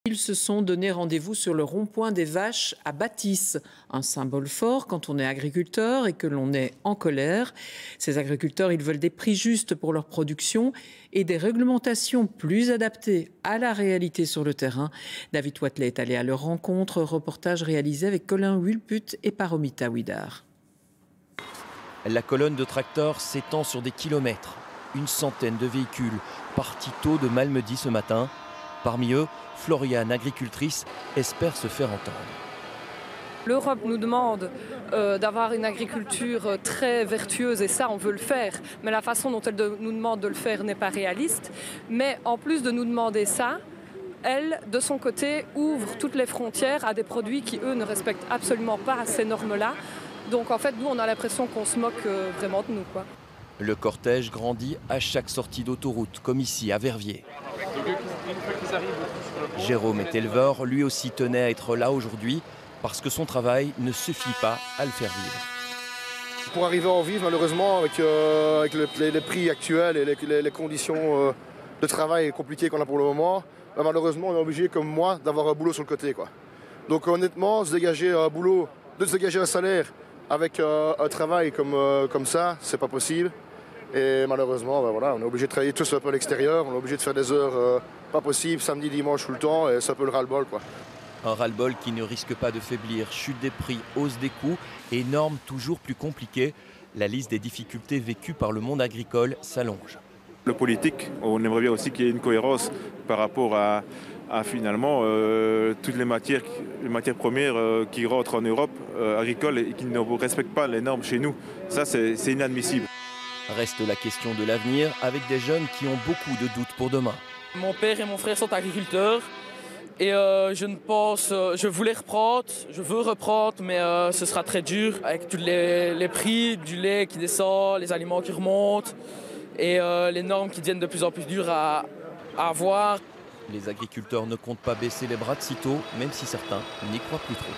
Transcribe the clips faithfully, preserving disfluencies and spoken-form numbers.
Ils se sont donné rendez-vous sur le rond-point des Vaches à Bâtisse, un symbole fort quand on est agriculteur et que l'on est en colère. Ces agriculteurs, ils veulent des prix justes pour leur production et des réglementations plus adaptées à la réalité sur le terrain. David Watley est allé à leur rencontre, reportage réalisé avec Colin Wilput et Paromita Widar. La colonne de tracteurs s'étend sur des kilomètres. Une centaine de véhicules partis tôt de Malmedy ce matin. Parmi eux, Floriane, agricultrice, espère se faire entendre. L'Europe nous demande euh, d'avoir une agriculture très vertueuse et ça, on veut le faire. Mais la façon dont elle de, nous demande de le faire n'est pas réaliste. Mais en plus de nous demander ça, elle, de son côté, ouvre toutes les frontières à des produits qui, eux, ne respectent absolument pas ces normes-là. Donc en fait, nous, on a l'impression qu'on se moque euh, vraiment de nous, quoi. Le cortège grandit à chaque sortie d'autoroute, comme ici à Verviers. Jérôme est éleveur, lui aussi tenait à être là aujourd'hui parce que son travail ne suffit pas à le faire vivre. Pour arriver à en vivre, malheureusement, avec, euh, avec le, les, les prix actuels et les, les, les conditions euh, de travail compliquées qu'on a pour le moment, bah, malheureusement, on est obligé, comme moi, d'avoir un boulot sur le côté, quoi. Donc honnêtement, se dégager un boulot, de se dégager un salaire avec euh, un travail comme, euh, comme ça, c'est pas possible. Et malheureusement, ben voilà, on est obligé de travailler tous un peu à l'extérieur, on est obligé de faire des heures euh, pas possibles, samedi, dimanche, tout le temps, et c'est un peu le ras-le-bol, quoi. Un ras-le-bol qui ne risque pas de faiblir, chute des prix, hausse des coûts et normes toujours plus compliquées. La liste des difficultés vécues par le monde agricole s'allonge. Le politique, on aimerait bien aussi qu'il y ait une cohérence par rapport à, à finalement euh, toutes les matières, les matières premières euh, qui rentrent en Europe euh, agricole et qui ne respectent pas les normes chez nous. Ça, c'est inadmissible. Reste la question de l'avenir avec des jeunes qui ont beaucoup de doutes pour demain. Mon père et mon frère sont agriculteurs et euh, je ne pense, euh, je voulais reprendre, je veux reprendre, mais euh, ce sera très dur avec tous les, les prix du lait qui descend, les aliments qui remontent et euh, les normes qui deviennent de plus en plus dures à, à avoir. Les agriculteurs ne comptent pas baisser les bras de sitôt, même si certains n'y croient plus trop.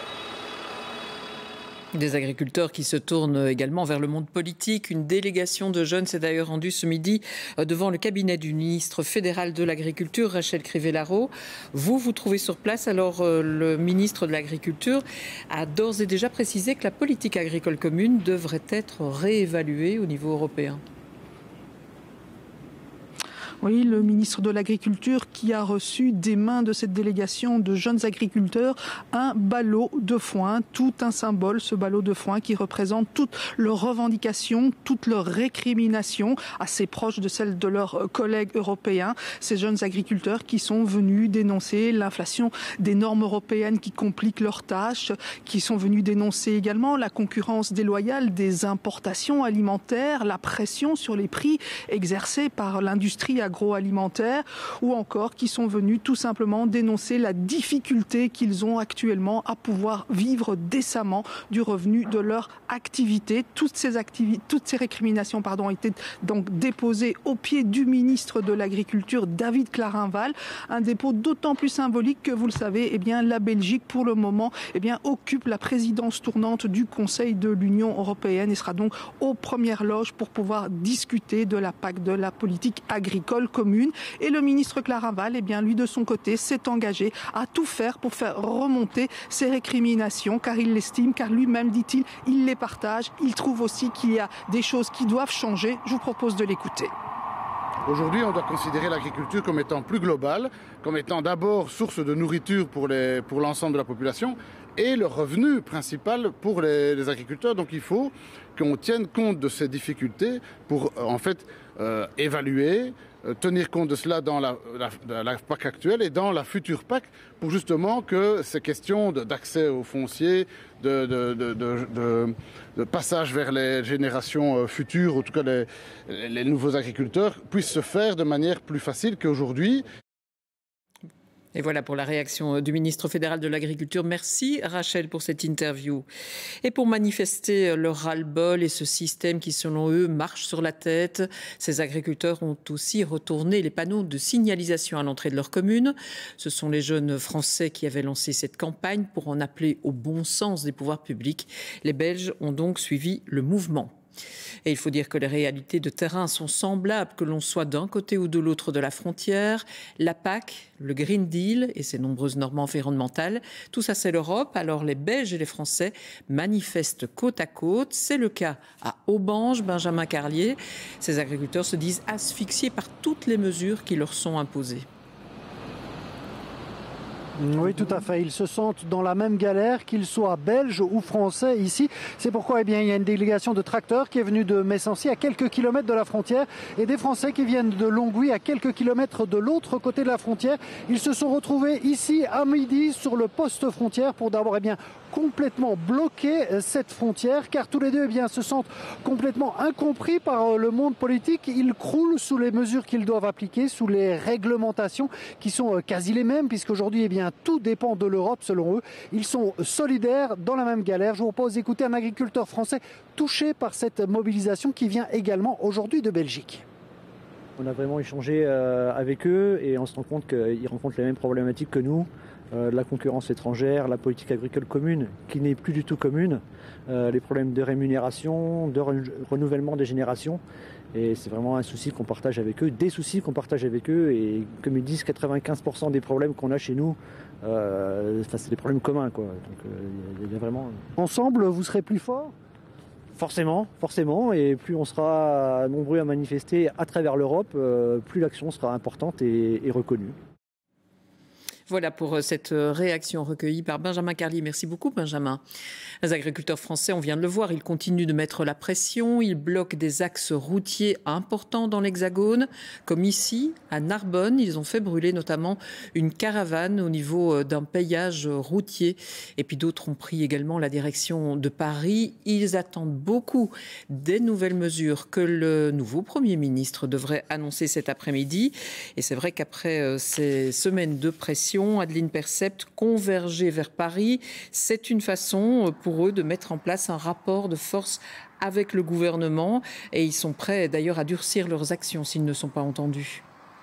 Des agriculteurs qui se tournent également vers le monde politique. Une délégation de jeunes s'est d'ailleurs rendue ce midi devant le cabinet du ministre fédéral de l'Agriculture, Rachel Crivellaro. Vous, vous trouvez sur place. Alors, le ministre de l'Agriculture a d'ores et déjà précisé que la politique agricole commune devrait être réévaluée au niveau européen. Oui, le ministre de l'Agriculture qui a reçu des mains de cette délégation de jeunes agriculteurs un ballot de foin, tout un symbole, ce ballot de foin qui représente toutes leurs revendications, toutes leurs récriminations, assez proches de celles de leurs collègues européens. Ces jeunes agriculteurs qui sont venus dénoncer l'inflation des normes européennes qui compliquent leurs tâches, qui sont venus dénoncer également la concurrence déloyale des importations alimentaires, la pression sur les prix exercée par l'industrie agroalimentaire, ou encore qui sont venus tout simplement dénoncer la difficulté qu'ils ont actuellement à pouvoir vivre décemment du revenu de leur activité. Toutes ces activités, toutes ces récriminations, pardon, ont été donc déposées au pied du ministre de l'Agriculture, David Clarinval. Un dépôt d'autant plus symbolique que, vous le savez, eh bien, la Belgique, pour le moment, eh bien, occupe la présidence tournante du Conseil de l'Union européenne et sera donc aux premières loges pour pouvoir discuter de la P A C, de la politique agricole commune. Et le ministre Clarinval, eh bien, lui de son côté, s'est engagé à tout faire pour faire remonter ces récriminations, car il l'estime, car lui-même, dit-il, il les partage. Il trouve aussi qu'il y a des choses qui doivent changer. Je vous propose de l'écouter. Aujourd'hui, on doit considérer l'agriculture comme étant plus globale, comme étant d'abord source de nourriture pour les, pour l'ensemble de la population et le revenu principal pour les, les agriculteurs. Donc il faut qu'on tienne compte de ces difficultés pour en fait euh, évaluer, euh, tenir compte de cela dans la, la, la P A C actuelle et dans la future P A C pour justement que ces questions d'accès aux fonciers, de, de, de, de, de, de passage vers les générations futures, en tout cas les, les nouveaux agriculteurs, puissent se faire de manière plus facile qu'aujourd'hui. Et voilà pour la réaction du ministre fédéral de l'Agriculture. Merci Rachel pour cette interview. Et pour manifester leur ras-le-bol et ce système qui, selon eux, marche sur la tête, ces agriculteurs ont aussi retourné les panneaux de signalisation à l'entrée de leur commune. Ce sont les jeunes Français qui avaient lancé cette campagne pour en appeler au bon sens des pouvoirs publics. Les Belges ont donc suivi le mouvement. Et il faut dire que les réalités de terrain sont semblables, que l'on soit d'un côté ou de l'autre de la frontière. La P A C, le Green Deal et ses nombreuses normes environnementales, tout ça c'est l'Europe. Alors les Belges et les Français manifestent côte à côte. C'est le cas à Aubange, Benjamin Carlier. Ces agriculteurs se disent asphyxiés par toutes les mesures qui leur sont imposées. Oui, tout à fait. Ils se sentent dans la même galère, qu'ils soient belges ou français ici. C'est pourquoi eh bien, il y a une délégation de tracteurs qui est venue de Messancy, à quelques kilomètres de la frontière, et des Français qui viennent de Longwy, à quelques kilomètres de l'autre côté de la frontière. Ils se sont retrouvés ici à midi sur le poste frontière pour d'abord eh bien, complètement bloquer cette frontière, car tous les deux eh bien, se sentent complètement incompris par le monde politique. Ils croulent sous les mesures qu'ils doivent appliquer, sous les réglementations qui sont quasi les mêmes, puisqu'aujourd'hui eh bien, tout dépend de l'Europe selon eux. Ils sont solidaires dans la même galère. Je vous propose d'écouter un agriculteur français touché par cette mobilisation qui vient également aujourd'hui de Belgique. On a vraiment échangé avec eux et on se rend compte qu'ils rencontrent les mêmes problématiques que nous. Euh, la concurrence étrangère, la politique agricole commune qui n'est plus du tout commune, euh, les problèmes de rémunération, de re renouvellement des générations. Et c'est vraiment un souci qu'on partage avec eux, des soucis qu'on partage avec eux. Et comme ils disent, quatre-vingt-quinze pour cent des problèmes qu'on a chez nous, euh, c'est des problèmes communs, quoi. Donc il euh, y, y a vraiment... Ensemble, vous serez plus forts ? Forcément, forcément. Et plus on sera nombreux à manifester à travers l'Europe, euh, plus l'action sera importante et, et reconnue. Voilà pour cette réaction recueillie par Benjamin Carlier. Merci beaucoup, Benjamin. Les agriculteurs français, on vient de le voir, ils continuent de mettre la pression. Ils bloquent des axes routiers importants dans l'Hexagone, comme ici, à Narbonne. Ils ont fait brûler notamment une caravane au niveau d'un péage routier. Et puis d'autres ont pris également la direction de Paris. Ils attendent beaucoup des nouvelles mesures que le nouveau Premier ministre devrait annoncer cet après-midi. Et c'est vrai qu'après ces semaines de pression, Adeline Percept, converger vers Paris, c'est une façon pour eux de mettre en place un rapport de force avec le gouvernement et ils sont prêts d'ailleurs à durcir leurs actions s'ils ne sont pas entendus.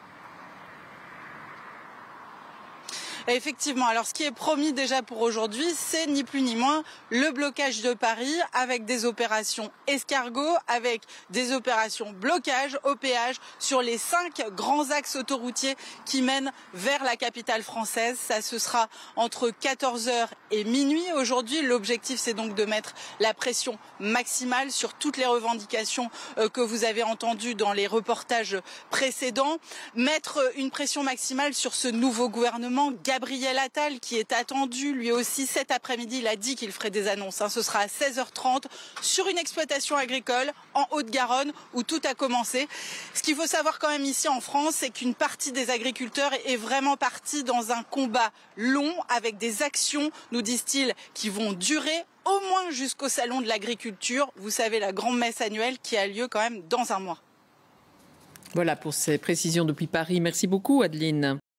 Effectivement, alors ce qui est promis déjà pour aujourd'hui, c'est ni plus ni moins le blocage de Paris avec des opérations escargot, avec des opérations blocage au péage sur les cinq grands axes autoroutiers qui mènent vers la capitale française. Ça, ce sera entre quatorze heures et minuit. Aujourd'hui, l'objectif, c'est donc de mettre la pression maximale sur toutes les revendications euh, que vous avez entendues dans les reportages précédents. Mettre une pression maximale sur ce nouveau gouvernement, Gabriel Attal, qui est attendu lui aussi cet après-midi. Il a dit qu'il ferait des annonces. Hein. Ce sera à seize heures trente sur une exploitation agricole en Haute-Garonne où tout a commencé. Ce qu'il faut savoir quand même ici en France, c'est qu'une partie des agriculteurs est vraiment partie dans un combat long avec des actions, nous disent-ils, qui vont durer au moins jusqu'au salon de l'agriculture. Vous savez, la grande messe annuelle qui a lieu quand même dans un mois. Voilà pour ces précisions depuis Paris. Merci beaucoup, Adeline.